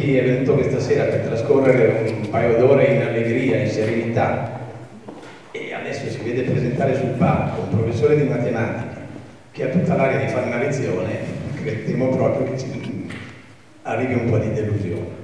chi è venuto questa sera per trascorrere un paio d'ore in allegria, in serenità, e adesso si vede presentare sul palco un professore di matematica che ha tutta l'aria di fare una lezione, temo proprio che ci arrivi un po' di delusione.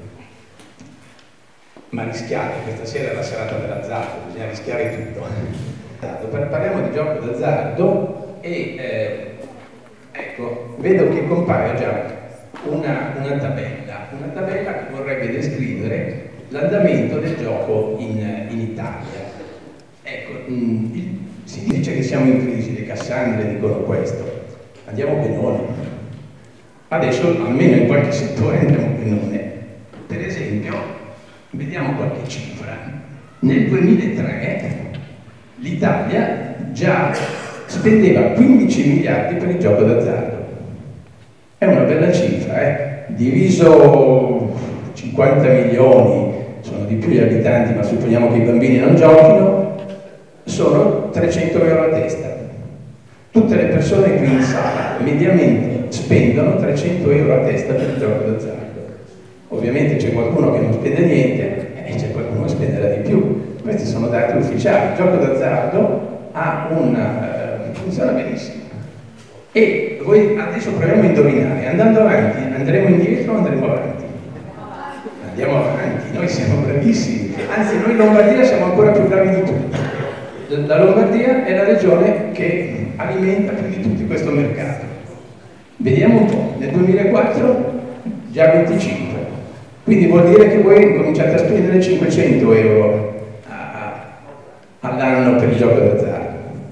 Ma rischiate, questa sera è la serata dell'azzardo, bisogna rischiare tutto. Parliamo di gioco d'azzardo e ecco, vedo che compare già una tabella che vorrebbe descrivere l'andamento del gioco in Italia. Ecco, si dice che siamo in crisi, le Cassandre dicono questo, andiamo benone. Adesso almeno in qualche settore andiamo benone. Per esempio, vediamo qualche cifra. Nel 2003 l'Italia già spendeva 15 miliardi per il gioco d'azzardo. È una bella cifra, diviso 50 milioni, sono di più gli abitanti, ma supponiamo che i bambini non giochino, sono 300 euro a testa. Tutte le persone qui in sala mediamente spendono 300 euro a testa per il gioco d'azzardo. Ovviamente c'è qualcuno che non spende niente e c'è qualcuno che spenderà di più. Questi sono dati ufficiali. Il gioco d'azzardo funziona benissimo. E voi adesso proviamo a indovinare, andando avanti, andremo indietro o andremo avanti? Andiamo avanti, noi siamo bravissimi, anzi noi in Lombardia siamo ancora più bravi di tutti. La Lombardia è la regione che alimenta più di tutti questo mercato. Vediamo un po', nel 2004 già 25, quindi vuol dire che voi cominciate a spendere 500 euro all'anno per il gioco d'azzardo.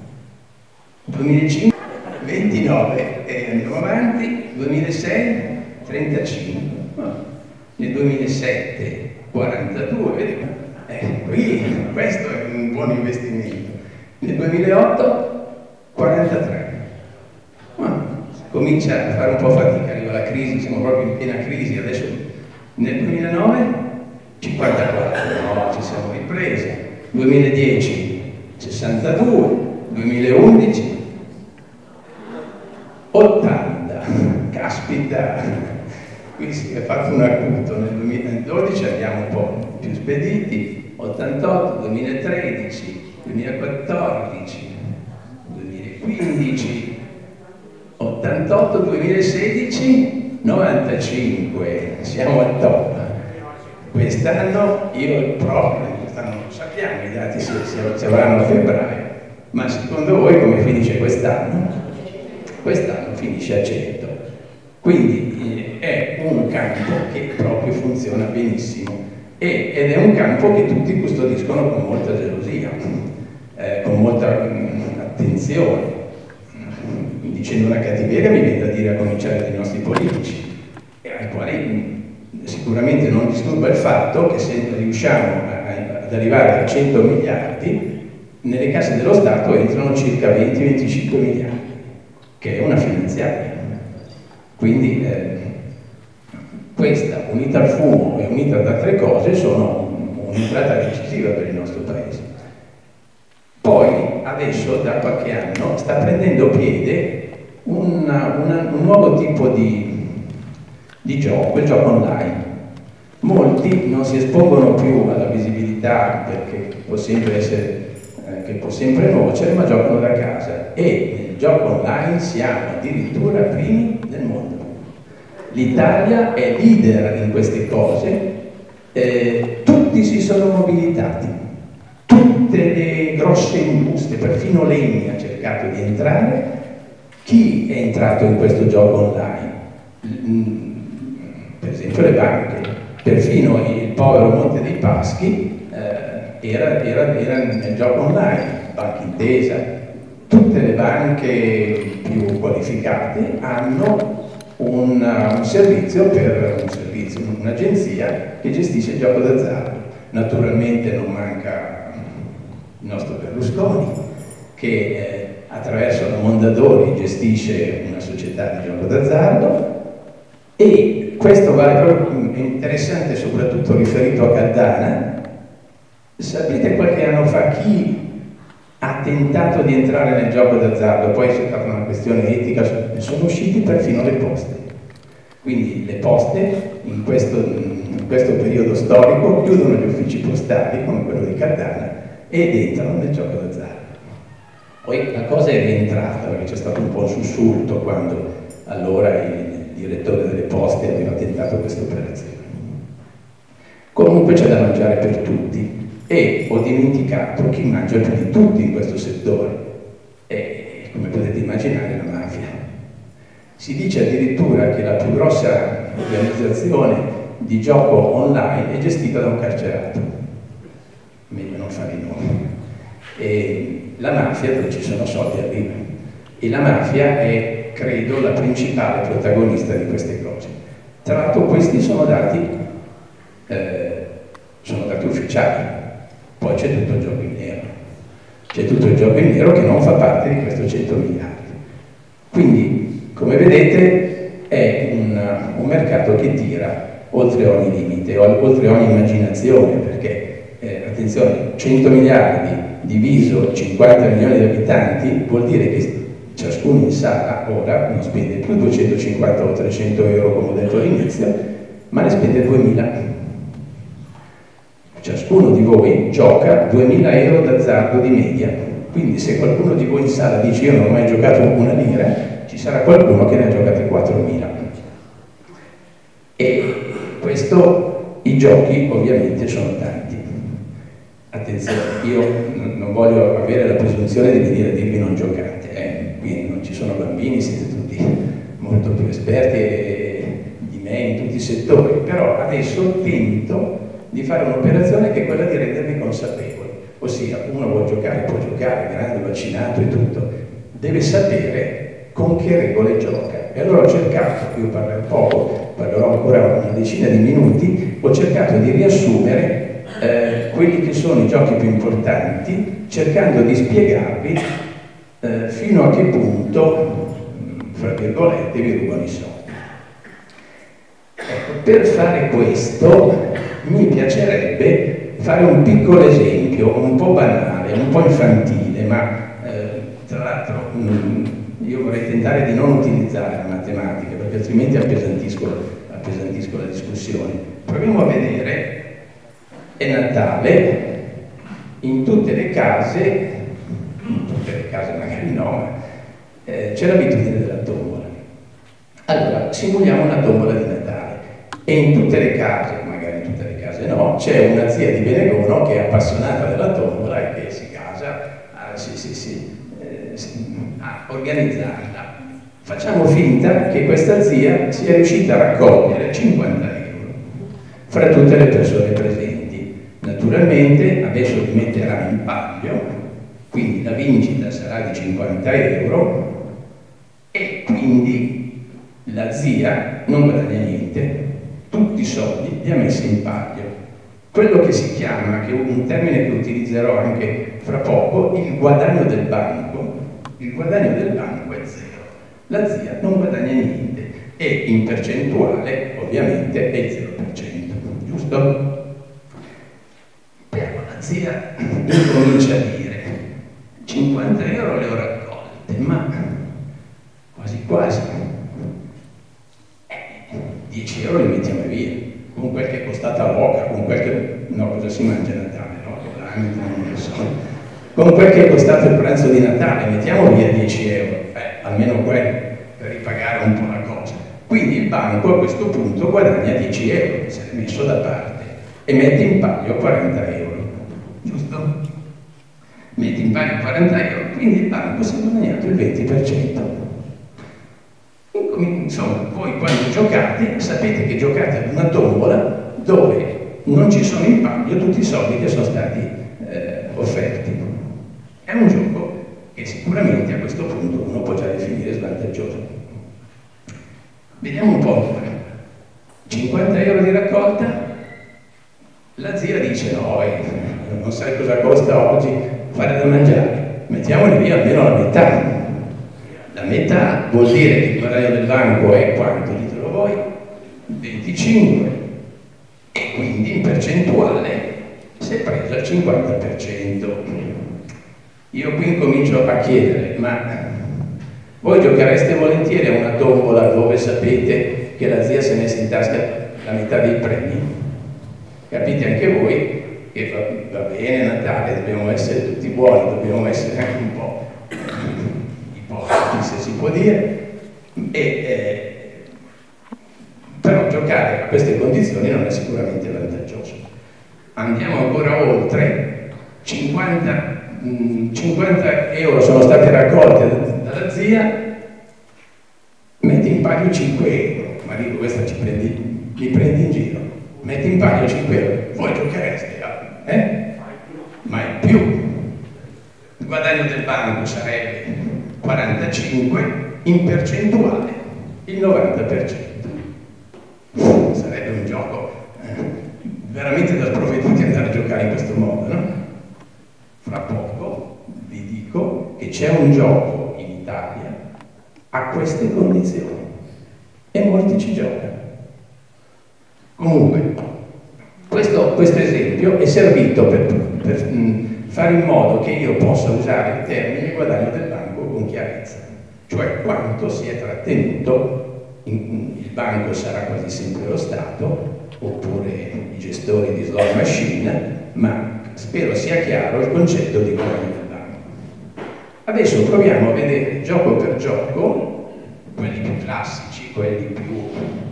2005 29 e andiamo avanti, 2006 35, nel 2007 42, vedete? Qui questo è un buon investimento. Nel 2008 43. Comincia a fare un po' fatica, arriva la crisi, siamo proprio in piena crisi, adesso nel 2009 54, no, ci siamo ripresi, 2010 62, 2011 80, caspita, qui si è fatto un acuto, nel 2012 andiamo un po' più spediti, 88, 2013, 2014, 2015, 88, 2016, 95, siamo al top. Quest'anno quest'anno non sappiamo i dati si avranno a febbraio, ma secondo voi come finisce quest'anno? Quest'anno finisce a 100, quindi è un campo che proprio funziona benissimo ed è un campo che tutti custodiscono con molta gelosia, con molta attenzione. Dicendo una cattiveria mi viene da dire a cominciare dai nostri politici, ai quali sicuramente non disturba il fatto che se riusciamo ad arrivare a 100 miliardi, nelle casse dello Stato entrano circa 20-25 miliardi. Che è una finanziaria. Quindi questa, unita al fumo e unita ad altre cose, sono un'entrata decisiva per il nostro paese. Poi, adesso, da qualche anno, sta prendendo piede un nuovo tipo di gioco, il gioco online. Molti non si espongono più alla visibilità perché può sempre nuocere, ma giocano da casa. E nel gioco online siamo addirittura primi nel mondo. L'Italia è leader in queste cose, tutti si sono mobilitati, tutte le grosse industrie, perfino l'ENI ha cercato di entrare. Chi è entrato in questo gioco online? Per esempio le banche, perfino il povero Monte dei Paschi era nel gioco online, Banca Intesa, tutte le banche più qualificate hanno un'agenzia che gestisce il gioco d'azzardo. Naturalmente non manca il nostro Berlusconi che attraverso la Mondadori gestisce una società di gioco d'azzardo, e questo vale proprio, è interessante soprattutto riferito a Caldana. Sapete qualche anno fa chi ha tentato di entrare nel gioco d'azzardo? Poi c'è stata una questione etica, sono usciti perfino le poste. Quindi le poste in questo periodo storico chiudono gli uffici postali, come quello di Cardano, ed entrano nel gioco d'azzardo. Poi la cosa è rientrata, perché c'è stato un po' un sussulto quando allora il direttore delle poste aveva tentato questa operazione. Comunque c'è da mangiare per tutti e ho dimenticato chi mangia più di tutti in questo settore, e come potete immaginare la mafia. Si dice addirittura che la più grossa organizzazione di gioco online è gestita da un carcerato, meglio non fare i nomi. E la mafia, dove ci sono soldi, arriva, e la mafia è, credo, la principale protagonista di queste cose. Tra l'altro questi sono dati ufficiali, poi c'è tutto il gioco in nero, c'è tutto il gioco in nero che non fa parte di questo 100 miliardi. Quindi, come vedete, è un mercato che tira oltre ogni limite, oltre ogni immaginazione, perché, attenzione, 100 miliardi diviso 50 milioni di abitanti vuol dire che ciascuno in sala ora non spende più 250 o 300 euro, come ho detto all'inizio, ma ne spende 2000. Ciascuno di voi gioca 2000 euro d'azzardo di media, quindi se qualcuno di voi in sala dice io non ho mai giocato una lira, ci sarà qualcuno che ne ha giocate 4000. E questo, i giochi ovviamente sono tanti. Attenzione, io non voglio avere la presunzione di venire a dirvi non giocate, qui non ci sono bambini, siete tutti molto più esperti di me in tutti i settori, però adesso tento di fare un'operazione che è quella di rendervi consapevoli, ossia uno vuole giocare, può giocare, grande, vaccinato e tutto, deve sapere con che regole gioca. E allora ho cercato, io parlo poco, parlerò ancora una decina di minuti, ho cercato di riassumere quelli che sono i giochi più importanti, cercando di spiegarvi fino a che punto, fra virgolette, vi rubano i soldi. Ecco, per fare questo mi piacerebbe fare un piccolo esempio, un po' banale, un po' infantile, ma tra l'altro io vorrei tentare di non utilizzare la matematica, perché altrimenti appesantisco la discussione. Proviamo a vedere, è Natale, in tutte le case magari no, ma c'è l'abitudine della tombola. Allora, simuliamo una tombola di Natale e in tutte le case, magari in tutte le case no, c'è una zia di Benegono che è appassionata della tombola e che si casa a organizzarla. Facciamo finta che questa zia sia riuscita a raccogliere 50 euro fra tutte le persone presenti. Naturalmente adesso li metterà in palio, quindi la vincita sarà di 50 euro e quindi la zia non guadagna niente, tutti i soldi li ha messi in palio. Quello che si chiama, che è un termine che utilizzerò anche fra poco, il guadagno del banco. Il guadagno del banco è zero, la zia non guadagna niente e in percentuale ovviamente è il 0%, giusto? Però la zia incomincia a dire 50 euro le ho raccolte, ma quasi quasi 10 euro li mettiamo via, con quel che è costata l'oca, con quel che... no, cosa si mangia a Natale? No, non lo so. Con quel che è costato il pranzo di Natale, mettiamo via 10 euro, almeno quello, per ripagare un po' la cosa. Quindi il banco a questo punto guadagna 10 euro, che si è messo da parte, e mette in palio 40 euro, giusto? Mette in palio 40 euro, quindi il banco si è guadagnato il 20%. Insomma, voi quando giocate, sapete che giocate ad una tombola dove non ci sono in palio tutti i soldi che sono stati offerti. È un gioco che sicuramente a questo punto uno può già definire svantaggioso. Vediamo un po'. 50 euro di raccolta, la zia dice no, non sai cosa costa oggi fare da mangiare, mettiamone via almeno la metà. La metà vuol dire che il guadagno del banco è quanto? Ditelo voi? 25, e quindi in percentuale si è preso il 50%. Io qui incomincio a chiedere, ma voi giochereste volentieri a una tombola dove sapete che la zia si è messa in tasca la metà dei premi. Capite anche voi che va bene Natale, dobbiamo essere tutti buoni, dobbiamo essere anche un po' ipocriti, se si può dire, però giocare a queste condizioni non è sicuramente vantaggioso. Andiamo ancora oltre, 50 euro sono stati raccolti dalla zia, metti in palio 5 euro, ma dico questa mi prendi in giro, metti in palio 5 euro, voi giochereste, mai più. Il guadagno del banco sarebbe 45, in percentuale il 90%. Sarebbe un gioco veramente da sprovveduti andare a giocare in questo modo, no? Fra poco vi dico che c'è un gioco in Italia a queste condizioni e molti ci giocano. Comunque, questo esempio è servito per fare in modo che io possa usare il termine guadagno del banco con chiarezza, cioè quanto si è trattenuto. Il banco sarà quasi sempre lo Stato oppure i gestori di slot machine, ma spero sia chiaro il concetto di guadagno del banco. Adesso proviamo a vedere gioco per gioco, quelli più classici, quelli più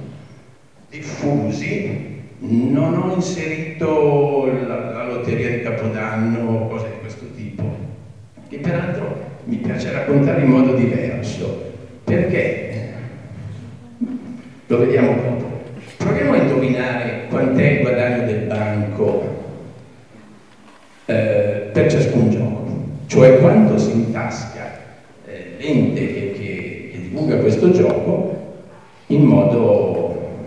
diffusi. Non ho inserito la lotteria di Capodanno o cose di questo tipo, che peraltro mi piace raccontare in modo diverso, perché lo vediamo dopo. Proviamo a indovinare quant'è il guadagno del banco per ciascun gioco, cioè quanto si intasca l'ente che divulga questo gioco in modo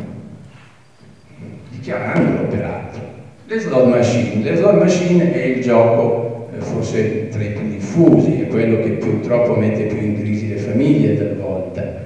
dichiarandolo peraltro. Le slot machine è il gioco forse tra i più diffusi, è quello che purtroppo mette più in crisi le famiglie talvolta.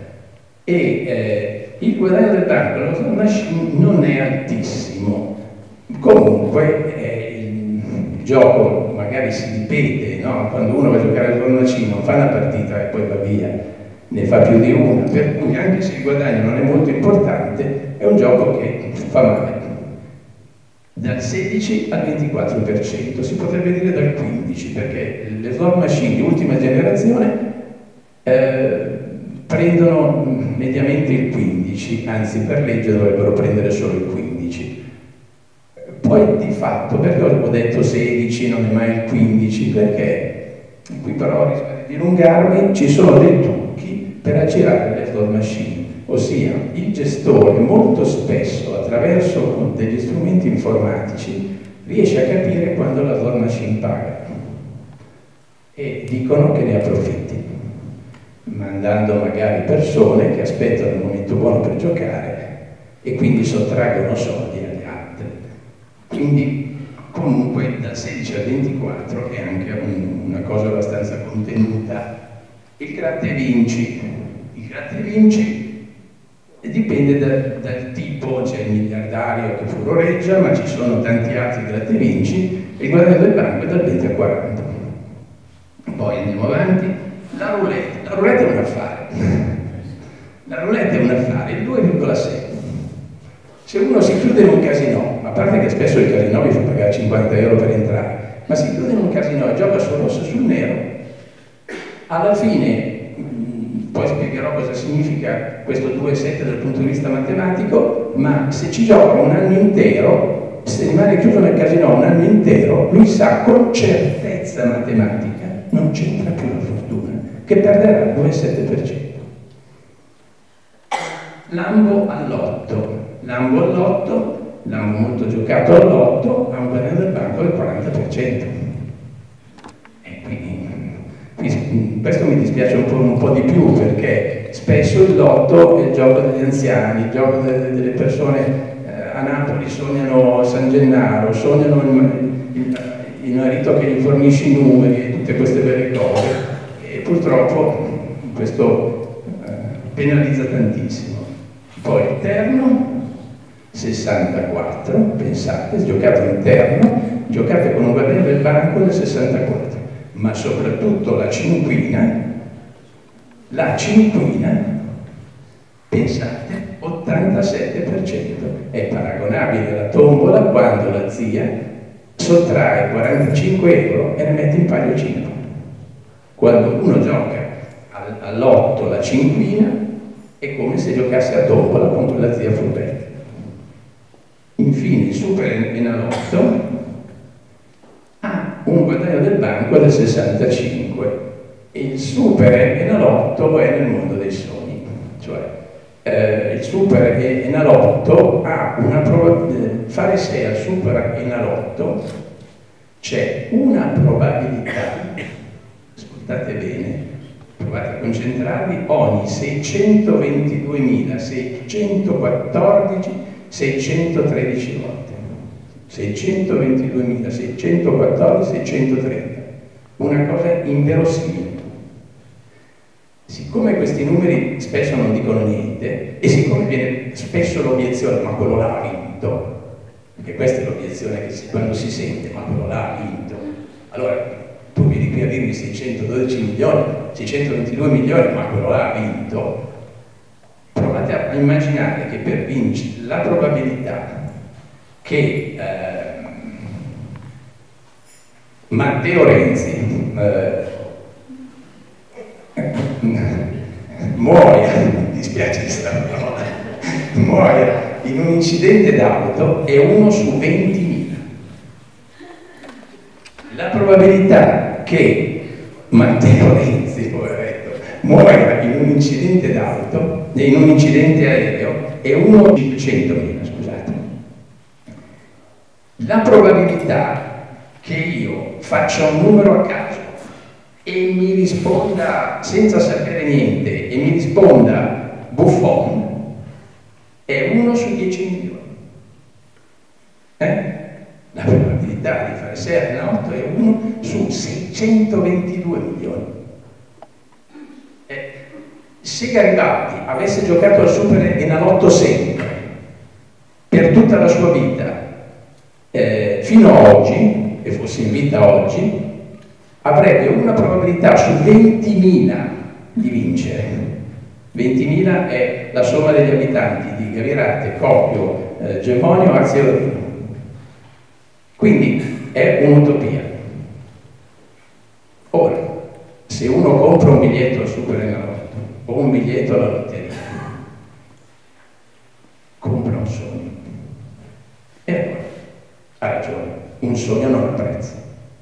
Il guadagno del banco della slot machine non è altissimo, comunque il gioco magari si ripete, no? Quando uno va a giocare alla slot machine non fa una partita e poi va via, ne fa più di una, per cui anche se il guadagno non è molto importante è un gioco che fa male. Dal 16 al 24%, si potrebbe dire dal 15%, perché le slot machine di ultima generazione prendono mediamente il 15%, anzi per legge dovrebbero prendere solo il 15%. Poi di fatto, perché ho detto 16, non è mai il 15%? Perché, qui però rischio di dilungarmi, ci sono dei trucchi per aggirare le slot machine, ossia il gestore molto spesso attraverso degli strumenti informatici riesce a capire quando la slot machine paga e dicono che ne approfitti, mandando magari persone che aspettano il momento buono per giocare e quindi sottraggono soldi agli altri. Quindi comunque dal 16 al 24 è anche una cosa abbastanza contenuta. Il gratta e vinci dipende dal tipo, c'è il miliardario che furoreggia, ma ci sono tanti altri gratta e vinci, e il guadagno del banco è dal 20 al 40. Poi andiamo avanti. La roulette è un affare. La roulette è un affare, il 2,6. Se uno si chiude in un casino, a parte che spesso il casino vi fa pagare 50 euro per entrare, ma si chiude in un casino e gioca sul rosso e sul nero, alla fine, poi spiegherò cosa significa questo 2,7 dal punto di vista matematico, ma se ci gioca un anno intero, se rimane chiuso nel casino un anno intero, lui sa con certezza matematica, non c'entra più la fortuna, che perderà il 2,7%. Lambo all'otto, lambo molto giocato all'otto, ha un guadagno del banco del 40%. E quindi questo mi dispiace un po' di più, perché spesso il lotto è il gioco degli anziani, il gioco delle persone. A Napoli sognano San Gennaro, sognano il marito che gli fornisce i numeri e tutte queste belle cose, e purtroppo questo penalizza tantissimo. Poi il terno 64, pensate, giocato in terno, giocate con un guadagno del banco del 64, ma soprattutto la cinquina, pensate, 80%. 87%. È paragonabile alla tombola quando la zia sottrae 45 euro e ne mette in palio 5. Quando uno gioca all'otto la cinquina è come se giocasse a tombola con quella zia furbetta. Infine il Super Enalotto ha un guadagno del banco del 65 e il Super Enalotto è nel mondo dei sogni, cioè il Super Enalotto ha una probabilità, fare 6 al Super Enalotto c'è una probabilità, ascoltate bene, provate a concentrarvi, ogni 622.614 volte. 622.614, 630. Una cosa inverosimile. Siccome questi numeri spesso non dicono niente, e siccome viene spesso l'obiezione, ma quello là ha vinto, perché questa è l'obiezione che quando si sente, ma quello là ha vinto, allora tu vieni qui a dirmi 612 milioni, 622 milioni, ma quello là ha vinto. Provate a immaginare che per vincere la probabilità che Matteo Renzi muoia, mi dispiace questa parola, muoia in un incidente d'auto è 1 su 20.000. La probabilità che Matteo Renzi, poveretto, muoia in un incidente d'auto, in un incidente aereo, è 1 su 500.000, scusate. La probabilità che io faccia un numero a caso e mi risponda senza sapere niente e mi risponda Buffon è 1 su 10 milioni. La probabilità di fare 6 alla 8 è 1 su 622 milioni. Se Garibaldi avesse giocato al Super Enalotto sempre, per tutta la sua vita, fino a oggi, e fosse in vita oggi, avrebbe una probabilità su 20.000 di vincere. 20.000 è la somma degli abitanti di Gavirate, Copio, Gemonio, Arzeolino. Quindi è un'utopia. Ora, se uno compra un biglietto al Super Enalotto o un biglietto alla lotteria, compra un sogno. E allora, ha ragione, un sogno non ha prezzo.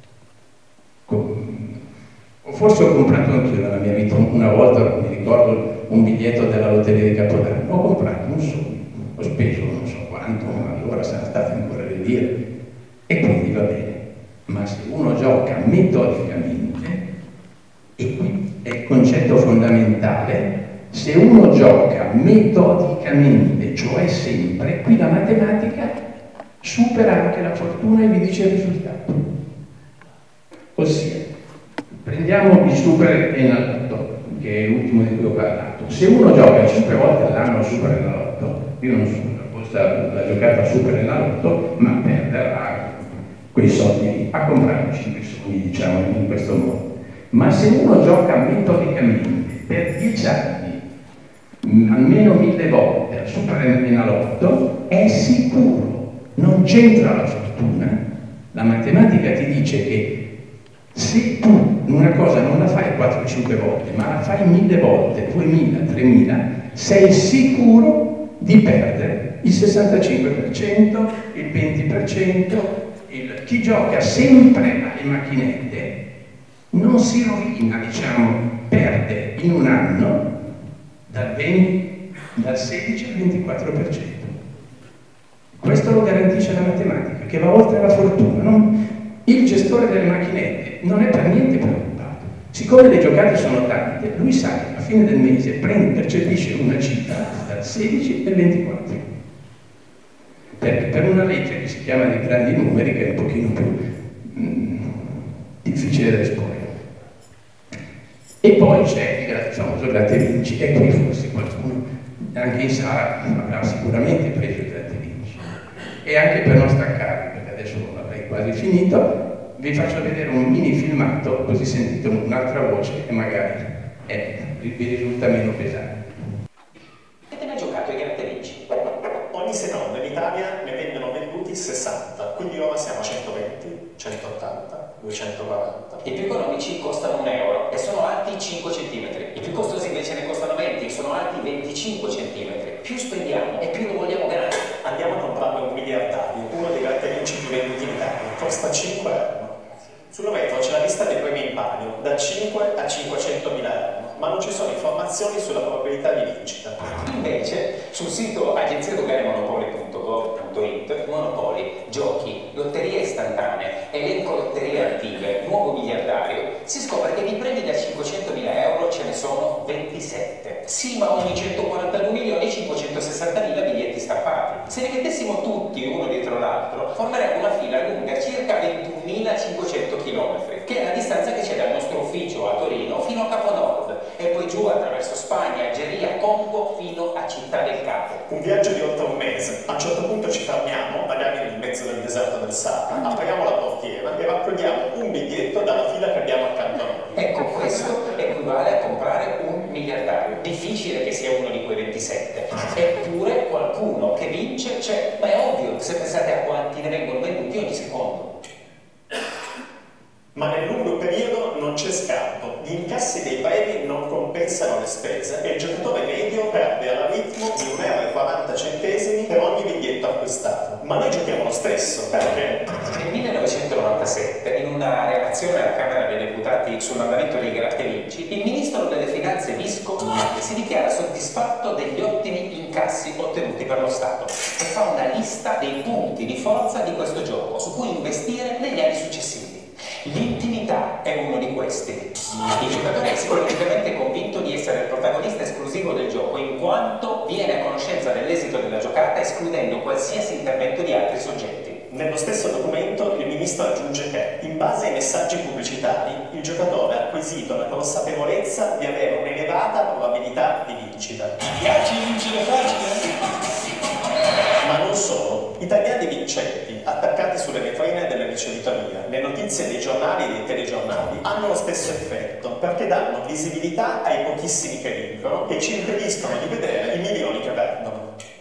Forse ho comprato anch'io nella mia vita, una volta mi ricordo un biglietto della lotteria di Capodanno, ho comprato un sogno, ho speso non so quanto, ma allora sono state ancora le lire, e quindi va bene. Ma se uno gioca metodicamente, e qui è il concetto fondamentale, se uno gioca metodicamente, cioè sempre, qui la matematica supera anche la fortuna e vi dice il risultato. Ossia, prendiamo il Super Enalotto, che è l'ultimo di cui ho parlato. Se uno gioca 5 volte all'anno al Super Enalotto, io non sono apposta la giocata al Super Enalotto, ma perderà quei soldi a comprare 5 sogni, diciamo, in questo modo. Ma se uno gioca metodicamente per 10 anni, almeno 1000 volte al Super Enalotto, è sicuro, non c'entra la fortuna. La matematica ti dice che se tu una cosa non la fai 4-5 volte, ma la fai 1000 volte, 2000, 3000, sei sicuro di perdere il 65%, il 20%. Chi gioca sempre alle macchinette non si rovina, diciamo, perde in un anno dal 16 al 24%. Questo lo garantisce la matematica, che va oltre la fortuna. Il gestore delle macchinette non è per niente preoccupato. Siccome le giocate sono tante, lui sa che alla fine del mese percepisce una cifra dal 16 al 24. Perché per una legge che si chiama dei grandi numeri, che è un pochino più difficile da esporre. E poi c'è il famoso gratta e vinci, e qui forse qualcuno, anche in sala, avrà sicuramente preso il gratta e vinci. E anche per non staccarvi, perché adesso avrei quasi finito, vi faccio vedere un mini filmato, così sentite un'altra voce e magari vi risulta meno pesante. Avete mai giocato ai gratta e vinci? 180, 240. I più economici costano 1 euro e sono alti 5 cm. I più costosi invece ne costano 20 e sono alti 25 cm. Più spendiamo e più lo vogliamo grande. Andiamo a comprare un miliardario, uno dei grattavinci più venduti in Italia. Costa 5 euro. Sul retro c'è la lista dei premi in palio, da 5 a 500.000 euro, ma non ci sono informazioni sulla probabilità di vincita. Invece, sul sito agenziadoganemonopoli.gov.it, monopoli, giochi, lotterie istantanee, elenco lotterie attive, nuovo miliardario, si scopre che di premi da 500.000 euro ce ne sono 27. Sì, ma ogni 142.560.000 biglietti stampati. Se li mettessimo tutti uno dietro l'altro, formerebbe una fila lunga circa 21.500 km, che è la distanza che c'è dal nostro ufficio a Torino fino a Capo Nord e poi giù attraverso Spagna, Algeria, Congo fino a Città del Capo. Un viaggio di oltre un mese. A un certo punto ci fermiamo, magari nel mezzo del deserto del Sahara, apriamo la portiera e raccogliamo un biglietto dalla fila che abbiamo accanto a noi. Ecco, questo equivale a comprare un miliardario. Difficile che sia uno di quei 27. Eppure qualcuno che vince c'è. Ma è ovvio, se pensate a quanti ne vengono venduti ogni secondo. Ma nel lungo periodo non c'è scampo, gli incassi dei premi non compensano le spese e il giocatore medio perde al ritmo di 1,40 € per ogni biglietto acquistato. Ma noi giochiamo lo stesso, perché? Nel 1997, in una relazione alla Camera dei Deputati sull'andamento dei gratta-e-vinci, il ministro delle Finanze Visco si dichiara soddisfatto degli ottimi incassi ottenuti per lo Stato e fa una lista dei punti di forza di questo gioco su cui investire negli anni successivi. L'intimità è uno di questi. Il giocatore è sicuramente convinto di essere il protagonista esclusivo del gioco, in quanto viene a conoscenza dell'esito della giocata escludendo qualsiasi intervento di altri soggetti. Nello stesso documento il ministro aggiunge che, in base ai messaggi pubblicitari, il giocatore ha acquisito la consapevolezza di avere un'elevata probabilità di vincita. Mi piace vincere facile? Ma non solo. Italiani vincenti, attaccati sulle vetrine delle ricevitorie, le notizie dei giornali e dei telegiornali hanno lo stesso effetto, perché danno visibilità ai pochissimi che vincono e ci impediscono di vedere i milioni che perdono.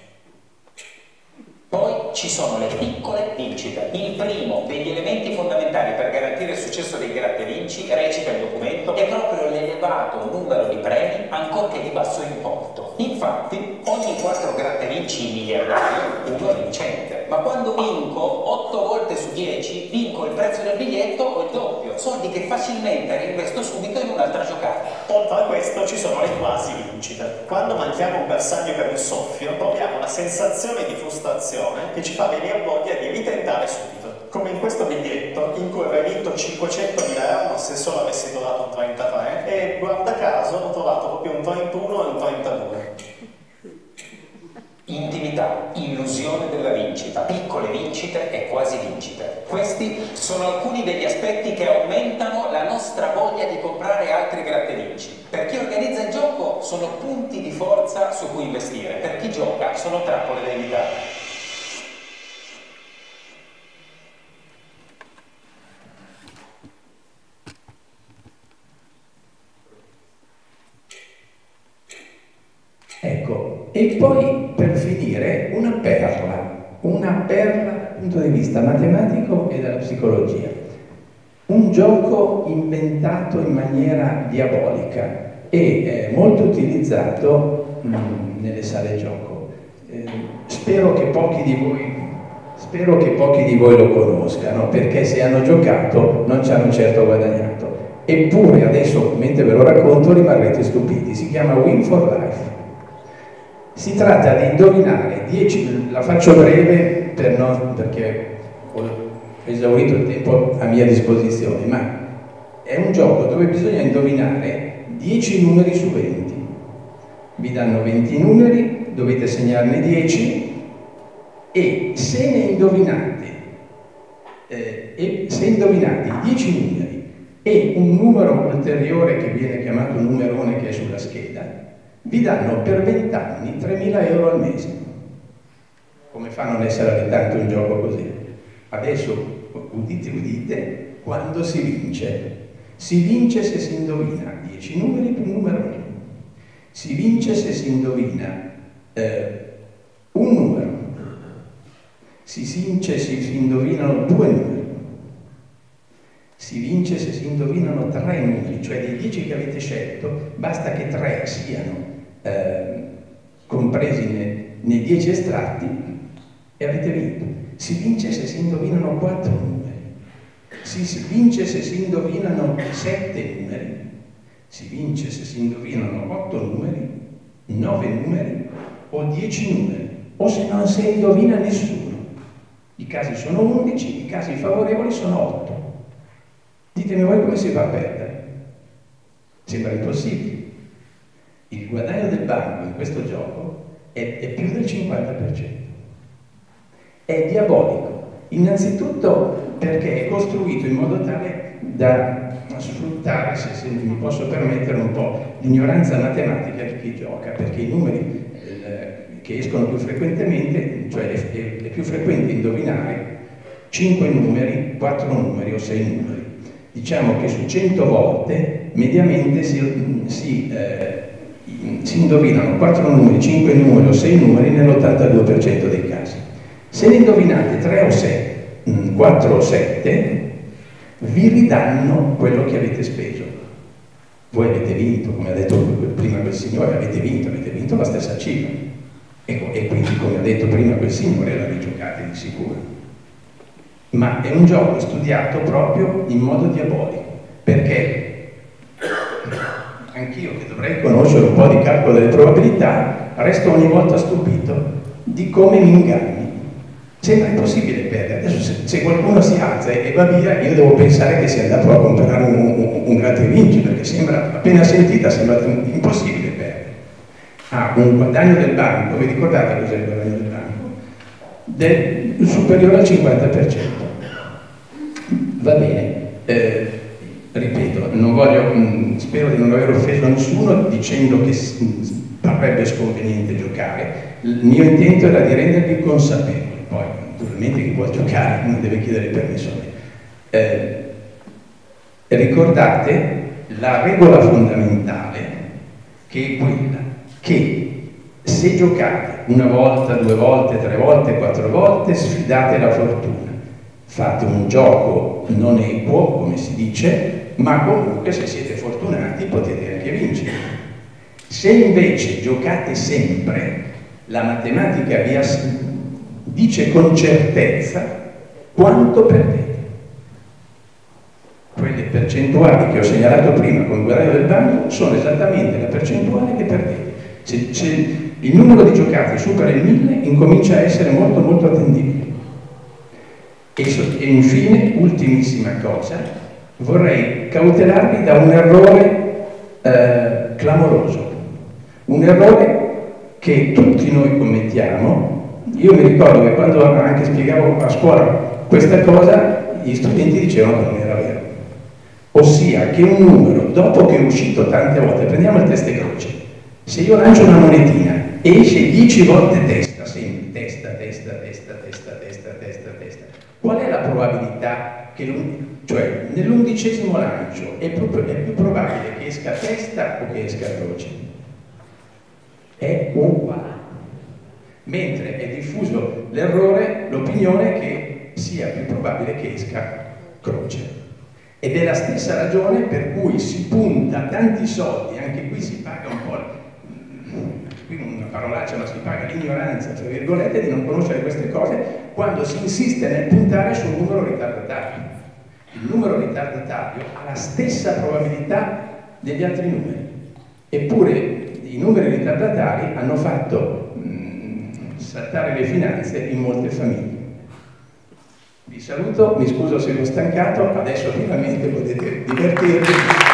Poi ci sono le piccole vincite. Il primo degli elementi fondamentali per garantire il successo dei gratta-e-vinci, recita il documento, è proprio l'elevato numero di premi, ancorché di basso importo. Infatti, ogni 4 gratta-e-vinci miliardari, uno è vincente. Ma quando vinco 8 volte su 10, vinco il prezzo del biglietto o il doppio, soldi che facilmente reinvesto subito in un'altra giocata. Oltre a questo ci sono le quasi vincite. Quando manchiamo un bersaglio per un soffio, proviamo una sensazione di frustrazione che ci fa venire voglia di ritentare subito. Come in questo biglietto, in cui avrei vinto 500.000 euro se solo avessi trovato un 33 e guarda caso ho trovato proprio un 31 e un 32. Intimità, illusione della vincita, piccole vincite e quasi vincite. Questi sono alcuni degli aspetti che aumentano la nostra voglia di comprare altri gratta-e-vinci. Per chi organizza il gioco sono punti di forza su cui investire, per chi gioca sono trappole da evitare. Ecco, e poi per finire una perla dal punto di vista matematico e dalla psicologia. Un gioco inventato in maniera diabolica e molto utilizzato nelle sale gioco. Spero che pochi di voi lo conoscano, perché se hanno giocato non ci hanno certo guadagnato. Eppure adesso, mentre ve lo racconto, rimarrete stupiti. Si chiama Win for Life. Si tratta di indovinare 10, la faccio breve perché ho esaurito il tempo a mia disposizione, ma è un gioco dove bisogna indovinare 10 numeri su 20. Vi danno 20 numeri, dovete segnarne 10 e se indovinate i 10 numeri e un numero ulteriore che viene chiamato numerone che è sulla scheda, vi danno per 20 anni 3.000 euro al mese. Come fa a non essere alletante un gioco così? Adesso, udite, quando si vince? Si vince se si indovina 10 numeri più un numero 1. Si vince se si indovina un numero. Si vince se si indovinano 2 numeri. Si vince se si indovinano 3 numeri, cioè dei 10 che avete scelto, basta che 3 siano compresi nei 10 estratti e avete vinto. Si vince se si indovinano 4 numeri, si vince se si indovinano 7 numeri, si vince se si indovinano 8 numeri, 9 numeri o 10 numeri, o se non si indovina nessuno. I casi sono 11, i casi favorevoli sono 8. Ditemi voi come si fa a perdere. Sembra impossibile. Il guadagno del banco in questo gioco è più del 50%. È diabolico. Innanzitutto perché è costruito in modo tale da sfruttare, se mi posso permettere, un po' l'ignoranza matematica di chi gioca, perché i numeri che escono più frequentemente, cioè è più frequente indovinare 5 numeri, 4 numeri o 6 numeri. Diciamo che su 100 volte mediamente si indovinano 4 numeri, 5 numeri o 6 numeri nell'82% dei casi. Se ne indovinate 3 o 6, 4 o 7, vi ridanno quello che avete speso. Voi avete vinto, come ha detto prima quel signore, avete vinto la stessa cifra. E quindi, come ha detto prima quel signore, la rigiocate di sicuro. Ma è un gioco studiato proprio in modo diabolico, perché anch'io, che dovrei conoscere un po' di calcolo delle probabilità, resto ogni volta stupito di come mi inganni. Sembra impossibile perdere. Adesso se qualcuno si alza e va via, io devo pensare che sia andato a comprare un gratta e vinci, perché sembra, appena sentita, sembra impossibile perdere. Un guadagno del banco, vi ricordate cos'è il guadagno del banco? Superiore al 50%. Va bene, ripeto, spero di non aver offeso nessuno dicendo che parrebbe sconveniente giocare. Il mio intento era di rendervi consapevoli. Poi, naturalmente, chi vuole giocare non deve chiedere permesso a me. Ricordate la regola fondamentale, che è quella che se giocate una volta, 2 volte, 3 volte, 4 volte, sfidate la fortuna. Fate un gioco non equo, come si dice, ma comunque, se siete fortunati, potete anche vincere. Se invece giocate sempre, la matematica vi dice con certezza quanto perdete. Quelle percentuali che ho segnalato prima con il guadagno del banco sono esattamente la percentuale che perdete. Se il numero di giocate supera il 1000, incomincia a essere molto molto attendibile. E infine, ultimissima cosa, vorrei cautelarvi da un errore clamoroso, un errore che tutti noi commettiamo. Io mi ricordo che quando anche spiegavo a scuola questa cosa, gli studenti dicevano che non era vero. Ossia che un numero, dopo che è uscito tante volte, prendiamo il testa e croce, se io lancio una monetina e esce 10 volte testa, sempre testa, qual è la probabilità che, cioè nell'11° lancio è più probabile che esca testa o che esca croce? È uguale. Mentre è diffuso l'errore, l'opinione che sia più probabile che esca croce. Ed è la stessa ragione per cui si punta tanti soldi, anche qui si paga un po', qui una parolaccia, ma si paga l'ignoranza, tra virgolette, di non conoscere queste cose, quando si insiste nel puntare sul numero ritardatario. Il numero ritardatario ha la stessa probabilità degli altri numeri, eppure i numeri ritardatari hanno fatto saltare le finanze in molte famiglie. Vi saluto, mi scuso se vi ho stancato, adesso finalmente potete divertirvi.